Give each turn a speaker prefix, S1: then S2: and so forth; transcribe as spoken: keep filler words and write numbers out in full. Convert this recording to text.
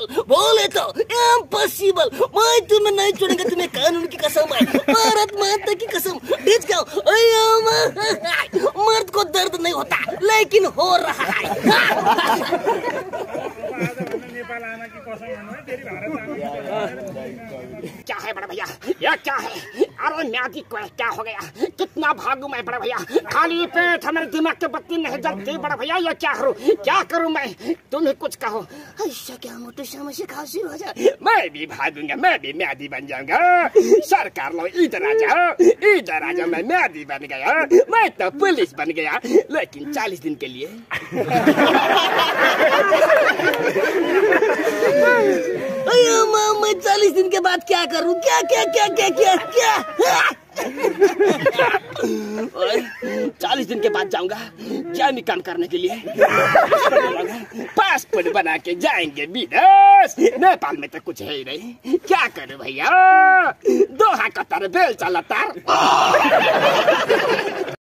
S1: बोले तो इम्पॉसिबल। मैं तुम्हें नहीं छोड़ूंगा, तुम्हें कानून की कसम है, भारत माता की कसम। खींच जाओ। मर्द को दर्द नहीं होता लेकिन हो रहा है।
S2: क्या है बड़ा भैया, यह क्या है? अरे म्यादी को क्या हो गया? कितना भागू मैं बड़ा भैया, खाली पेट हमारे दिमाग के बत्ती नहीं जलती बड़ा भैया। यह क्या करूं, क्या करूं मैं? तुम ही कुछ कहो।
S1: ऐसा क्या मोटे शाम से खांसी हो जाए?
S2: मैं भी भागूंगा, मैं भी म्यादी बन जाऊंगा। सरकार लो इधर आ जाओ, इधर आ जाओ। मैं म्यादी बन गया, मैं तो पुलिस बन गया, लेकिन चालीस दिन के लिए।
S1: मैं चालीस दिन के बाद क्या करूं? क्या क्या क्या क्या क्या क्या?
S2: चालीस दिन के बाद जाऊंगा क्या निकाल करने के लिए। पासपोर्ट बना के जाएंगे विदेश। नेपाल में तो कुछ है ही नहीं, क्या करूं भैया? दोहा कतर बेल चला तार।